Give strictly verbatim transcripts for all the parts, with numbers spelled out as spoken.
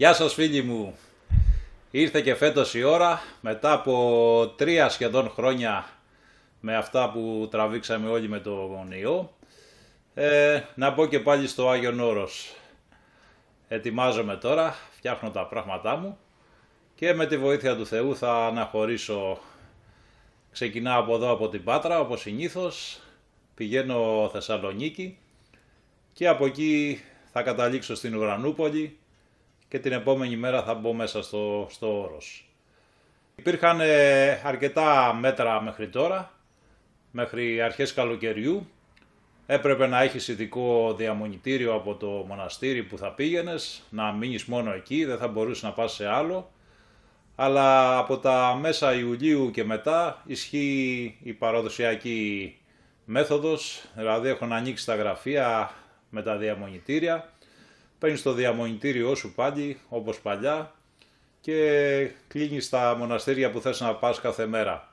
Γεια σας φίλοι μου, ήρθε και φέτος η ώρα, μετά από τρία σχεδόν χρόνια με αυτά που τραβήξαμε όλοι με τον ιό, ε, να μπω και πάλι στο Άγιον Όρος. Ετοιμάζομαι τώρα, φτιάχνω τα πράγματά μου και με τη βοήθεια του Θεού θα αναχωρήσω. Ξεκινάω από εδώ από την Πάτρα όπως συνήθως, πηγαίνω Θεσσαλονίκη και από εκεί θα καταλήξω στην Ουρανούπολη και την επόμενη μέρα θα μπω μέσα στο, στο Όρος. Υπήρχαν ε, αρκετά μέτρα μέχρι τώρα, μέχρι αρχές καλοκαιριού. Έπρεπε να έχεις ειδικό διαμονητήριο από το μοναστήρι που θα πήγαινες, να μείνεις μόνο εκεί, δεν θα μπορούσες να πας σε άλλο. Αλλά από τα μέσα Ιουλίου και μετά ισχύει η παραδοσιακή μέθοδος, δηλαδή έχουν ανοίξει τα γραφεία με τα διαμονητήρια. Παίρνεις το διαμονητήριό σου πάλι, όπως παλιά, και κλείνεις τα μοναστήρια που θες να πας κάθε μέρα.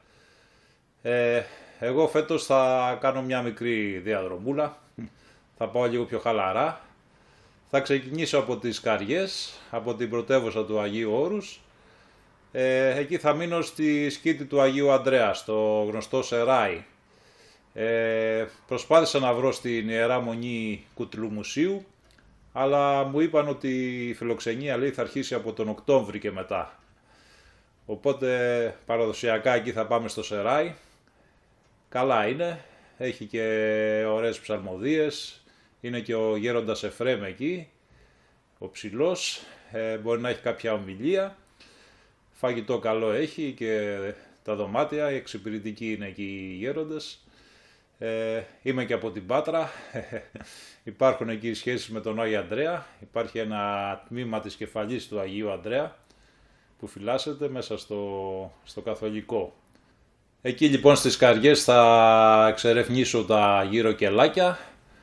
Ε, εγώ φέτος θα κάνω μια μικρή διαδρομούλα, θα πάω λίγο πιο χαλαρά. Θα ξεκινήσω από τις Καριές, από την πρωτεύουσα του Αγίου Όρους. Ε, εκεί θα μείνω στη σκήτη του Αγίου Ανδρέα, στο γνωστό Σεράι. Ε, προσπάθησα να βρω στην Ιερά Μονή Κουτλουμουσίου, αλλά μου είπαν ότι η φιλοξενία, λέει, θα αρχίσει από τον Οκτώβρη και μετά. Οπότε παραδοσιακά εκεί θα πάμε στο Σεράι. Καλά είναι, έχει και ωραίες ψαλμοδίες, είναι και ο γέροντας Εφρέμ εκεί, ο ψηλός, ε, μπορεί να έχει κάποια ομιλία. Φαγητό καλό έχει και τα δωμάτια, οι εξυπηρετικοί είναι εκεί οι γέροντες. Ε, είμαι και από την Πάτρα, υπάρχουν εκεί σχέσεις με τον Άγιο Ανδρέα, υπάρχει ένα τμήμα της κεφαλής του Αγίου Ανδρέα που φυλάσσεται μέσα στο, στο καθολικό. Εκεί λοιπόν στις Καριές θα εξερευνήσω τα γύρω κελάκια.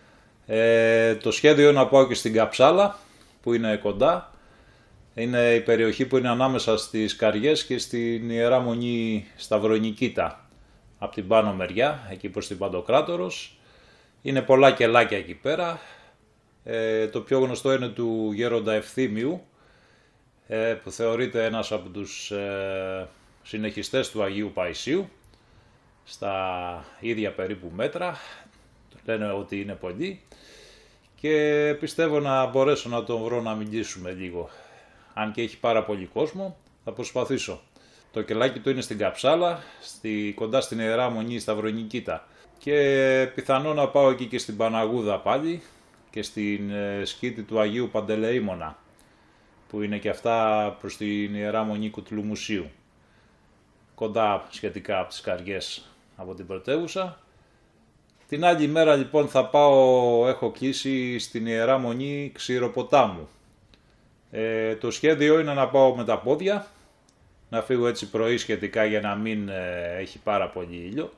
Ε, το σχέδιο είναι να πάω και στην Καψάλα που είναι κοντά. Είναι η περιοχή που είναι ανάμεσα στις Καριές και στην Ιερά Μονή Σταυρονικήτα. Από την πάνω μεριά, εκεί προς την Παντοκράτορος. Είναι πολλά κελάκια εκεί πέρα. Ε, το πιο γνωστό είναι του γέροντα Ευθύμιου, ε, που θεωρείται ένας από τους ε, συνεχιστές του Αγίου Παϊσίου. Στα ίδια περίπου μέτρα, λένε ότι είναι πολλοί. Και πιστεύω να μπορέσω να τον βρω να μιλήσουμε λίγο. Αν και έχει πάρα πολύ κόσμο, θα προσπαθήσω. Το κελάκι του είναι στην Καψάλα, στη, κοντά στην Ιερά Μονή Σταυρονικήτα. Και πιθανό να πάω εκεί και στην Παναγούδα πάλι και στην ε, σκήτη του Αγίου Παντελεήμονα, που είναι και αυτά προς την Ιερά Μονή Κουτλουμουσίου. Κοντά σχετικά από τις Καριές από την πρωτεύουσα. Την άλλη μέρα λοιπόν θα πάω, έχω κλείσει στην Ιερά Μονή Ξηροποτάμου. Ε, το σχέδιο είναι να πάω με τα πόδια, να φύγω έτσι πρωί σχετικά για να μην ε, έχει πάρα πολύ ήλιο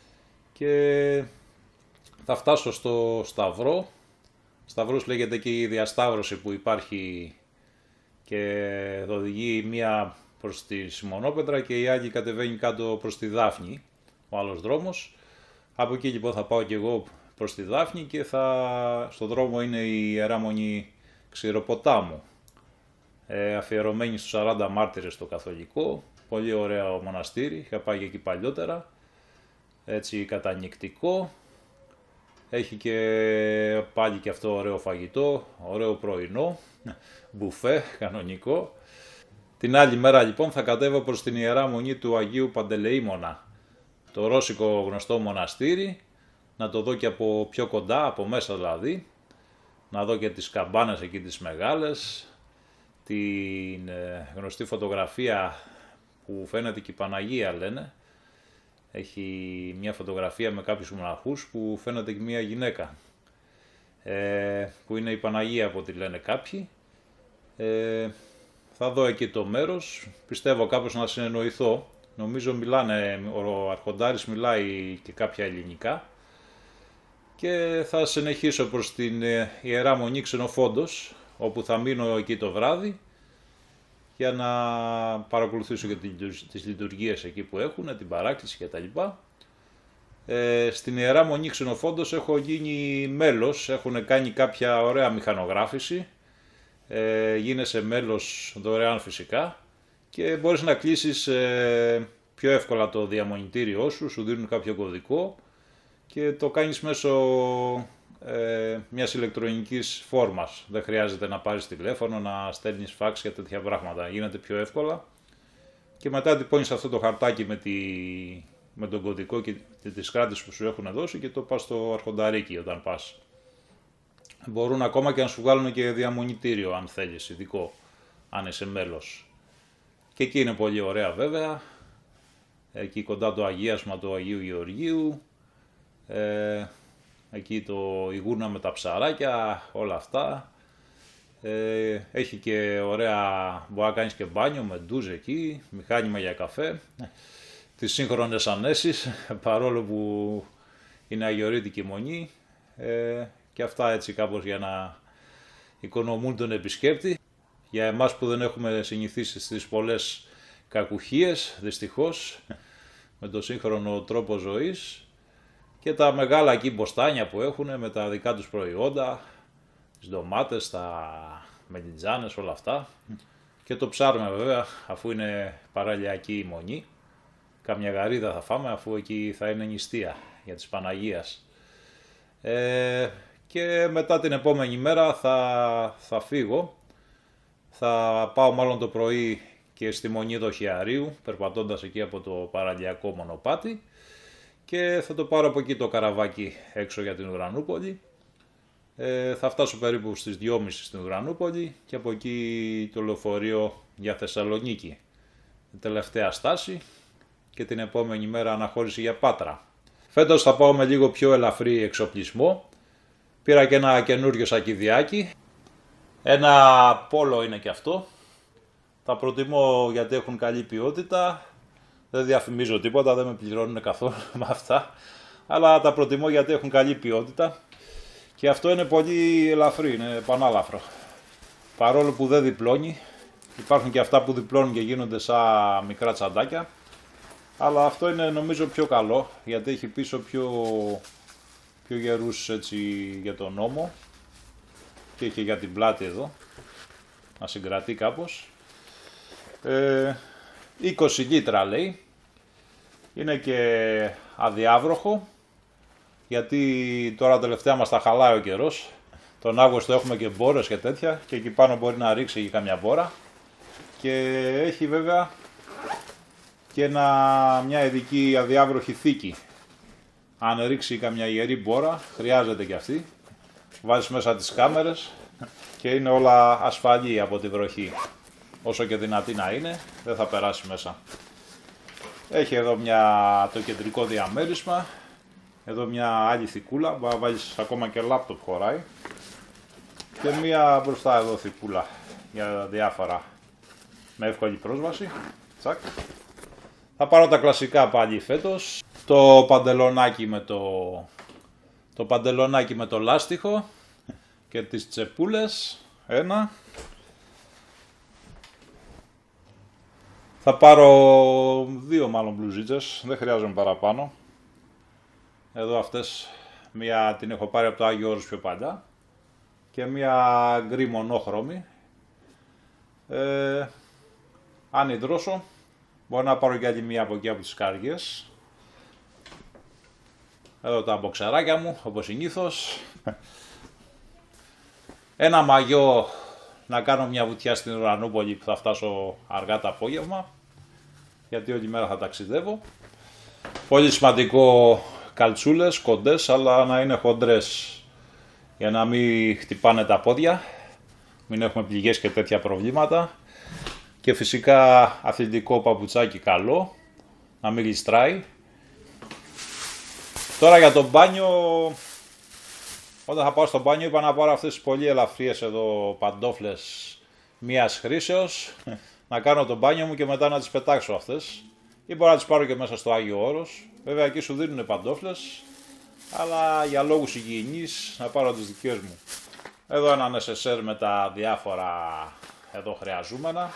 και θα φτάσω στο Σταυρό. Σταυρός λέγεται και η διασταύρωση που υπάρχει και θα οδηγεί μία προς τη Σιμονόπετρα και η άλλη κατεβαίνει κάτω προς τη Δάφνη, ο άλλος δρόμος. Από εκεί λοιπόν θα πάω και εγώ προς τη Δάφνη και θα... στο δρόμο είναι η Ιερά Μονή Ξηροποτάμου. Ε, αφιερωμένη στους σαράντα μάρτυρες το καθολικό, πολύ ωραίο μοναστήρι, είχα πάει εκεί παλιότερα, έτσι κατανυκτικό, έχει και πάλι και αυτό ωραίο φαγητό, ωραίο πρωινό, μπουφέ κανονικό. Την άλλη μέρα λοιπόν θα κατέβω προς την Ιερά Μονή του Αγίου Παντελεήμονα, το ρώσικο γνωστό μοναστήρι, να το δω και από πιο κοντά, από μέσα δηλαδή, να δω και τις καμπάνες εκεί τις μεγάλες, την γνωστή φωτογραφία που φαίνεται και η Παναγία λένε. Έχει μια φωτογραφία με κάποιους μοναχούς που φαίνεται και μια γυναίκα, ε, που είναι η Παναγία από ό,τι λένε κάποιοι. Ε, θα δω εκεί το μέρος, πιστεύω κάπως να συνεννοηθώ. Νομίζω μιλάνε, ο Αρχοντάρης μιλάει και κάποια ελληνικά. Και θα συνεχίσω προς την Ιερά Μονή Ξενοφόντος, όπου θα μείνω εκεί το βράδυ για να παρακολουθήσω και τις λειτουργίες εκεί που έχουν, την παράκληση κτλ. Ε, στην Ιερά Μονή Ξενοφόντος έχω γίνει μέλος, έχουν κάνει κάποια ωραία μηχανογράφηση. ε, γίνεσαι μέλος δωρεάν φυσικά και μπορείς να κλείσεις ε, πιο εύκολα το διαμονητήριό σου, σου δίνουν κάποιο κωδικό και το κάνεις μέσω ε, μιας ηλεκτρονικής φόρμας. Δεν χρειάζεται να πάρεις τηλέφωνο, να στέλνεις φάξ και τέτοια πράγματα. Γίνεται πιο εύκολα και μετά τυπώνεις αυτό το χαρτάκι με, τη, με τον κωδικό και τις κράτες που σου έχουν δώσει και το πας στο αρχονταρίκι όταν πας. Μπορούν ακόμα και να σου βγάλουν και διαμονητήριο αν θέλεις, ειδικό, αν είσαι μέλος. Και εκεί είναι πολύ ωραία βέβαια, εκεί κοντά το αγίασμα του Αγίου Γεωργίου, ε, εκεί το η γούρνα με τα ψαράκια, όλα αυτά. Ε, έχει και ωραία, μπορεί να κάνεις και μπάνιο με ντουζ εκεί, μηχάνημα για καφέ, τις σύγχρονες ανέσεις, παρόλο που είναι αγιορείτικη μονή, ε, και αυτά έτσι κάπως για να οικονομούν τον επισκέπτη. Για εμάς που δεν έχουμε συνηθίσει στις πολλές κακουχίες, δυστυχώς, με το σύγχρονο τρόπο ζωής και τα μεγάλα εκεί μποστάνια που έχουν με τα δικά τους προϊόντα, τις ντομάτες, τα μελιτζάνες, όλα αυτά. Και το ψάρουμε βέβαια, αφού είναι παραλιακή η μονή. Κάμια γαρίδα θα φάμε, αφού εκεί θα είναι νηστεία για της Παναγίας. Ε, και μετά την επόμενη μέρα θα, θα φύγω. Θα πάω μάλλον το πρωί και στη Μονή Δοχιαρίου, περπατώντας εκεί από το παραλιακό μονοπάτι και θα το πάρω από εκεί το καραβάκι έξω για την Ουρανούπολη. Ε, θα φτάσω περίπου στις δυόμιση στην Ουρανούπολη και από εκεί το λεωφορείο για Θεσσαλονίκη. Τελευταία στάση και την επόμενη μέρα αναχώρηση για Πάτρα. Φέτος θα πάω με λίγο πιο ελαφρύ εξοπλισμό. Πήρα και ένα καινούριο σακιδιάκι. Ένα πόλο είναι και αυτό. Τα προτιμώ γιατί έχουν καλή ποιότητα. Δεν διαφημίζω τίποτα, δεν με πληρώνουν καθόλου με αυτά. Αλλά τα προτιμώ γιατί έχουν καλή ποιότητα. Και αυτό είναι πολύ ελαφρύ, είναι πανάλαφρο. Παρόλο που δεν διπλώνει. Υπάρχουν και αυτά που διπλώνουν και γίνονται σαν μικρά τσαντάκια. Αλλά αυτό είναι νομίζω πιο καλό γιατί έχει πίσω πιο, πιο γερούς έτσι για τον ώμο. Και έχει για την πλάτη εδώ. Να συγκρατεί κάπως. Ε, είκοσι λίτρα λέει. Είναι και αδιάβροχο. Γιατί τώρα τελευταία μας τα χαλάει ο καιρός. Τον Αύγουστο έχουμε και μπόρες και τέτοια. Και εκεί πάνω μπορεί να ρίξει και καμιά μπόρα. Και έχει βέβαια και ένα, μια ειδική αδιάβροχη θήκη. Αν ρίξει καμιά ιερή μπόρα, χρειάζεται και αυτή. Βάζεις μέσα τις κάμερες και είναι όλα ασφαλή από τη βροχή. Όσο και δυνατή να είναι, δεν θα περάσει μέσα. Έχει εδώ μια, το κεντρικό διαμέρισμα. Εδώ μια άλλη θικούλα, μπορεί να βάλεις ακόμα και λάπτοπ χωράει. Και μια μπροστά εδώ θικούλα για διάφορα με εύκολη πρόσβαση. Τσακ. Θα πάρω τα κλασικά πάλι φέτος. Το παντελονάκι με το, το παντελονάκι με το λάστιχο και τις τσεπούλες. Ένα. Θα πάρω δύο μάλλον μπλουζίτσες, δεν χρειάζομαι παραπάνω. Εδώ αυτές, μία την έχω πάρει από το Άγιο Όρος πιο παλιά και μία γκρι μονόχρωμη. Ε, αν υδρώσω, μπορώ να πάρω και άλλη μία από εκεί από τις καρδιές. Εδώ τα μποξεράκια μου, όπως συνήθως. Ένα μαγιό να κάνω μια βουτιά στην Ουρανούπολη που θα φτάσω αργά το απόγευμα. Γιατί όλη μέρα θα ταξιδεύω. Πολύ σημαντικό καλτσούλες, κοντές, αλλά να είναι χοντρές. Για να μην χτυπάνε τα πόδια. Μην έχουμε πληγές και τέτοια προβλήματα. Και φυσικά αθλητικό παπουτσάκι καλό. Να μην γλιστράει. Τώρα για το μπάνιο. Όταν θα πάω στο μπάνιο είπα να πάρω αυτές τις πολύ ελαφριές εδώ παντόφλες μίας χρήσεως. Να κάνω το μπάνιο μου και μετά να τις πετάξω αυτές. Ή μπορώ να τις πάρω και μέσα στο Άγιο Όρος. Βέβαια εκεί σου δίνουν παντόφλες. Αλλά για λόγους υγιεινής να πάρω τις δικές μου. Εδώ ένα νεσεσέρ με τα διάφορα εδώ χρειαζούμενα.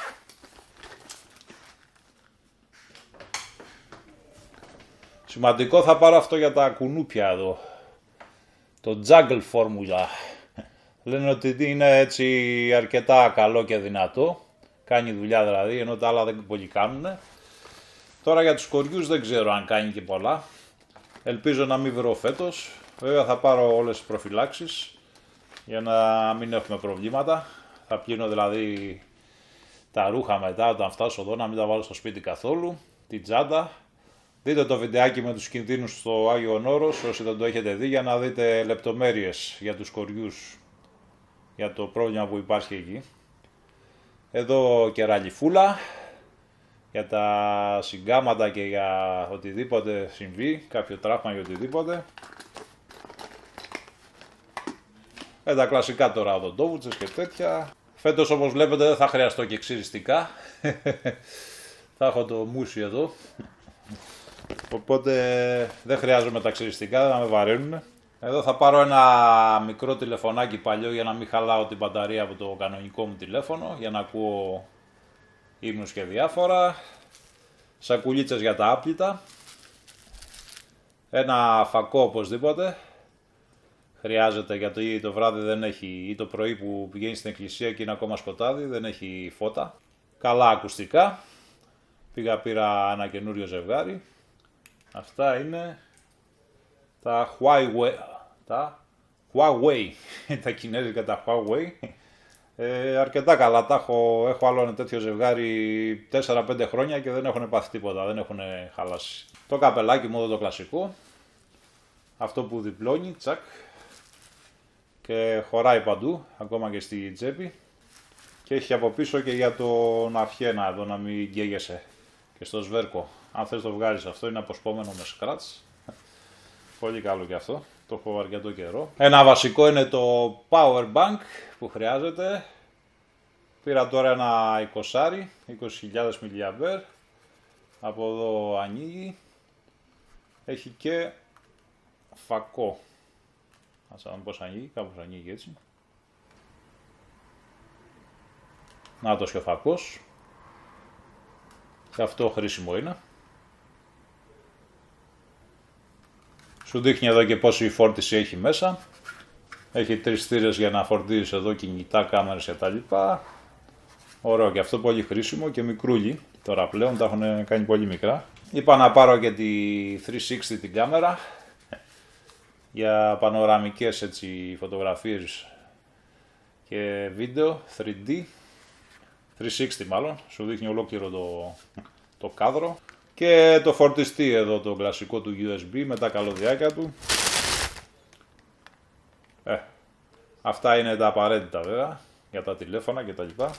Σημαντικό θα πάρω αυτό για τα κουνούπια εδώ. Το Juggle Formula. Λένε ότι είναι έτσι αρκετά καλό και δυνατό. Κάνει δουλειά δηλαδή, ενώ τα άλλα δεν πολύ κάνουν. Τώρα για τους κοριούς δεν ξέρω αν κάνει και πολλά. Ελπίζω να μην βρω φέτος. Βέβαια θα πάρω όλες τις προφυλάξεις για να μην έχουμε προβλήματα. Θα πλύνω δηλαδή τα ρούχα μετά όταν φτάσω εδώ, να μην τα βάλω στο σπίτι καθόλου. Την τσάντα. Δείτε το βιντεάκι με τους κινδύνους στο Άγιον Όρος όσοι δεν το έχετε δει, για να δείτε λεπτομέρειες για τους κοριούς, για το πρόβλημα που υπάρχει εκεί. Εδώ κεραλιφούλα για τα συγκάματα και για οτιδήποτε συμβεί, κάποιο τραύμα ή οτιδήποτε. Ε, τα κλασικά τώρα, οδοντόβουτσες και τέτοια. Φέτος όπως βλέπετε δεν θα χρειαστώ και ξυριστικά. Θα έχω το μουσι εδώ. Οπότε δεν χρειάζομαι τα ξυριστικά, να με βαραίνουν. Εδώ θα πάρω ένα μικρό τηλεφωνάκι παλιό για να μην χαλάω την μπαταρία από το κανονικό μου τηλέφωνο, για να ακούω ύμνους και διάφορα. Σακουλίτσες για τα άπλυτα. Ένα φακό οπωσδήποτε. Χρειάζεται, γιατί το βράδυ δεν έχει, ή το πρωί που πηγαίνει στην εκκλησία και είναι ακόμα σκοτάδι, δεν έχει φώτα. Καλά ακουστικά. Πήγα πήρα ένα καινούριο ζευγάρι. Αυτά είναι τα Huawei, τα Huawei, τα κινέζικα τα Huawei. Ε, αρκετά καλά, τα έχω, έχω άλλο ένα τέτοιο ζευγάρι τέσσερα πέντε χρόνια και δεν έχουν πάθει τίποτα, δεν έχουν χαλάσει. Το καπελάκι μου εδώ το κλασικό, αυτό που διπλώνει, τσακ, και χωράει παντού, ακόμα και στη τσέπη. Και έχει από πίσω και για τον αυχένα εδώ, να μην γκαίγεσαι, και στο σβέρκο. Αν θες το βγάλεις, αυτό είναι αποσπόμενο με σκράτς. Πολύ καλό και αυτό, το έχω αρκετό καιρό. Ένα βασικό είναι το power bank που χρειάζεται. Πήρα τώρα ένα είκοσι, είκοσι χιλιάδες μιλιαμπέρ. Από εδώ ανοίγει. Έχει και φακό. Ας δούμε πώς ανοίγει, κάπως ανοίγει έτσι. Να το και ο φακός. Και αυτό χρήσιμο είναι. Σου δείχνει εδώ και πόση φόρτιση έχει μέσα. Έχει τρεις θύρες για να φορτίζεις εδώ κινητά, κάμερες και τα λοιπά. Ωραίο και αυτό, πολύ χρήσιμο και μικρούλι. Τώρα πλέον τα έχουν κάνει πολύ μικρά. Είπα να πάρω και τη τριακόσια εξήντα την κάμερα για πανοραμικές έτσι φωτογραφίες και βίντεο θρι ντι. τριακόσια εξήντα μάλλον, σου δείχνει ολόκληρο το, το κάδρο. Και το φορτιστή εδώ, το κλασικό του γιου ες μπι με τα καλωδιάκια του. Ε, αυτά είναι τα απαραίτητα βέβαια για τα τηλέφωνα και τα λοιπά.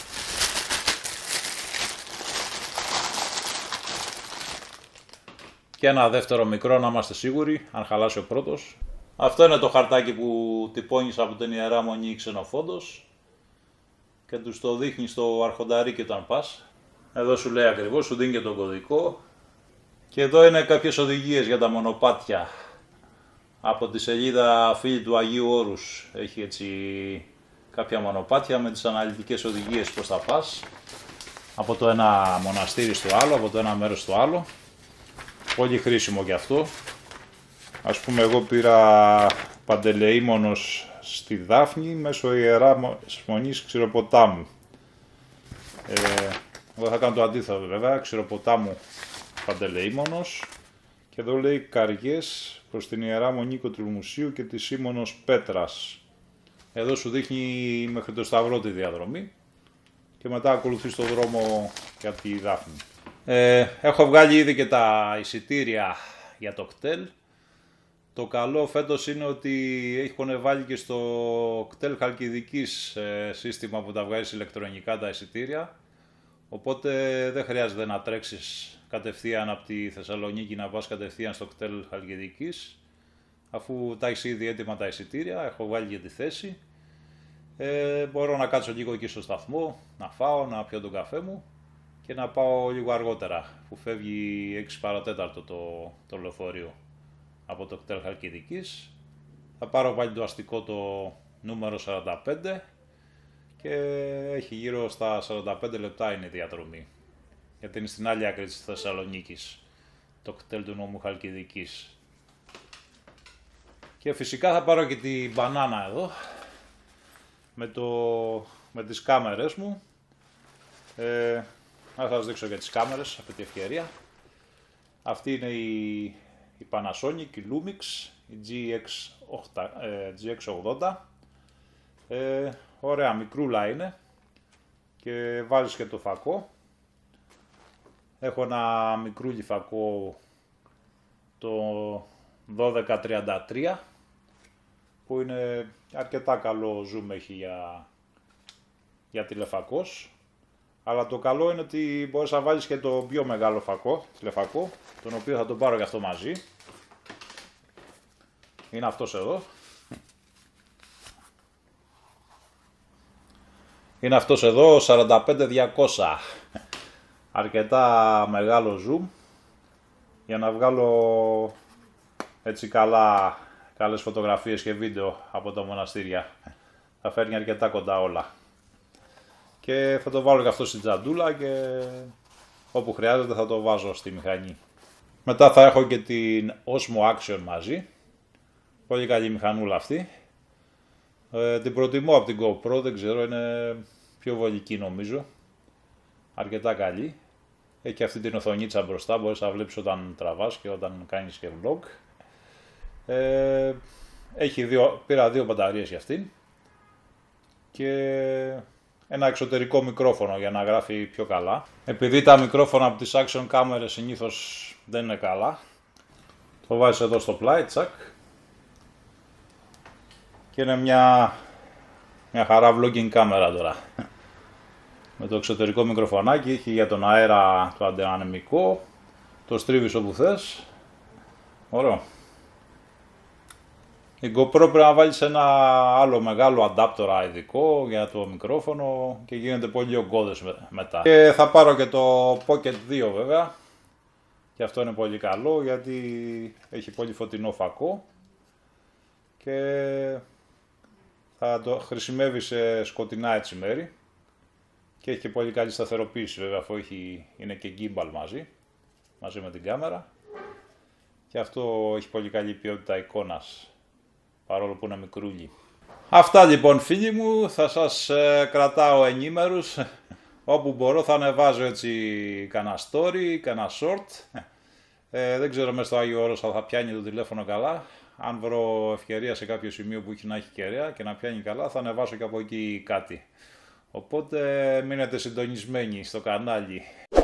Και ένα δεύτερο μικρό, να είμαστε σίγουροι αν χαλάσει ο πρώτος. Αυτό είναι το χαρτάκι που τυπώνεις από την Ιερά Μονή Ξενοφόντος και τους το δείχνει στο αρχονταρίκι όταν πας. Εδώ σου λέει ακριβώς, σου δίνει και τον κωδικό. Και εδώ είναι κάποιες οδηγίες για τα μονοπάτια. Από τη σελίδα Φίλοι του Αγίου Όρους έχει έτσι κάποια μονοπάτια με τις αναλυτικές οδηγίες πώς θα πας. Από το ένα μοναστήρι στο άλλο, από το ένα μέρος στο άλλο. Πολύ χρήσιμο και αυτό. Ας πούμε εγώ πήρα Παντελεήμονος στη Δάφνη μέσω Ιερά Μονής Ξηροποτάμου. Ε, εγώ θα κάνω το αντίθετο βέβαια, Ξηροποτάμου Παντελεήμονος, και εδώ λέει Καριές προς την Ιερά Μονή Κοντρομουσίου και τη Σίμωνος Πέτρας. Εδώ σου δείχνει μέχρι το Σταυρό τη διαδρομή και μετά ακολουθείς το δρόμο για τη Δάφνη. Ε, έχω βγάλει ήδη και τα εισιτήρια για το κτέλ. Το καλό φέτος είναι ότι έχουν βάλει και στο κτέλ Χαλκιδικής ε, σύστημα που τα βγάζεις ηλεκτρονικά τα εισιτήρια. Οπότε δεν χρειάζεται να τρέξεις κατευθείαν από τη Θεσσαλονίκη να πας κατευθείαν στο κτέλ Χαλκιδικής. Αφού τα έχεις ήδη έτοιμα τα εισιτήρια, έχω βάλει για τη θέση. Ε, μπορώ να κάτσω λίγο εκεί στο σταθμό, να φάω, να πιω τον καφέ μου και να πάω λίγο αργότερα, που φεύγει έξι παρά τέταρτο το, το λεωφορείο από το κτέλ Χαλκιδικής. Θα πάρω πάλι το αστικό το νούμερο σαράντα πέντε και έχει γύρω στα σαράντα πέντε λεπτά είναι η διαδρομή. Γιατί είναι στην άλλη άκρη της Θεσσαλονίκης, το κτέλ του νόμου Χαλκιδικής. Και φυσικά θα πάρω και την μπανάνα εδώ, με, το, με τις κάμερες μου. Ε, να σας δείξω για τις κάμερες από την ευκαιρία. Αυτή είναι η, η Panasonic, η Lumix, η τζι εξ ογδόντα. Ε, ωραία, μικρούλα είναι και βάζεις και το φακό. Έχω ένα μικρούλι φακό, το δώδεκα τριάντα τρία, που είναι αρκετά καλό zoom, έχει για, για τηλεφακός. Αλλά το καλό είναι ότι μπορείς να βάλεις και το πιο μεγάλο φακό, τηλεφακό, τον οποίο θα τον πάρω και αυτό μαζί. Είναι αυτός εδώ. Είναι αυτός εδώ, σαράντα πέντε διακόσια. Αρκετά μεγάλο zoom για να βγάλω έτσι καλά, καλές φωτογραφίες και βίντεο από τα μοναστήρια. Θα φέρνει αρκετά κοντά όλα. Και θα το βάλω και αυτό στην τσαντούλα και όπου χρειάζεται θα το βάζω στη μηχανή. Μετά θα έχω και την Osmo Action μαζί. Πολύ καλή μηχανούλα αυτή. Ε, την προτιμώ από την GoPro, δεν ξέρω, είναι πιο βολική νομίζω. Αρκετά καλή. Έχει αυτή την οθονίτσα μπροστά, μπορείς να βλέπεις όταν τραβάς και όταν κάνεις και vlog. Ε, έχει δύο, πήρα δύο μπαταρίες για αυτήν. Και ένα εξωτερικό μικρόφωνο για να γράφει πιο καλά. Επειδή τα μικρόφωνα από τις action κάμερες συνήθως δεν είναι καλά, το βάζεις εδώ στο πλάι, τσακ. Και είναι μια, μια χαρά vlogging κάμερα τώρα. Με το εξωτερικό μικροφωνάκι, έχει για τον αέρα το αντιανεμικό, το στρίβεις όπου θες. Ωραίο. Η GoPro πρέπει να βάλεις ένα άλλο μεγάλο αντάπτορα ειδικό για το μικρόφωνο και γίνεται πολύ ογκώδες μετά. Και θα πάρω και το Pocket δύο βέβαια. Και αυτό είναι πολύ καλό γιατί έχει πολύ φωτεινό φακό και θα το χρησιμεύει σε σκοτεινά έτσι μέρη. Και έχει και πολύ καλή σταθεροποίηση βέβαια, αφού έχει, είναι και gimbal μαζί, μαζί με την κάμερα. Και αυτό έχει πολύ καλή ποιότητα εικόνας, παρόλο που είναι μικρούλι. Αυτά λοιπόν φίλοι μου, θα σας ε, κρατάω ενήμερους. Όπου μπορώ θα ανεβάζω έτσι κανένα story, κανένα short. Ε, δεν ξέρω μέσα στο Άγιο Όρος θα πιάνει το τηλέφωνο καλά. Αν βρω ευκαιρία σε κάποιο σημείο που έχει να έχει κεραία και να πιάνει καλά, θα ανεβάσω και από εκεί κάτι. Οπότε μείνετε συντονισμένοι στο κανάλι.